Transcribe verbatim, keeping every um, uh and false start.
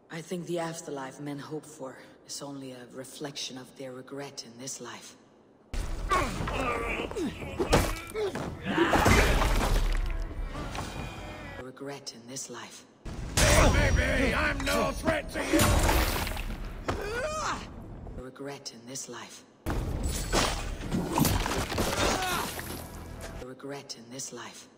I think the afterlife men hope for is only a reflection of their regret in this life. Regret in this life. Baby, I'm no threat to you! Regret in this life. Regret in this life.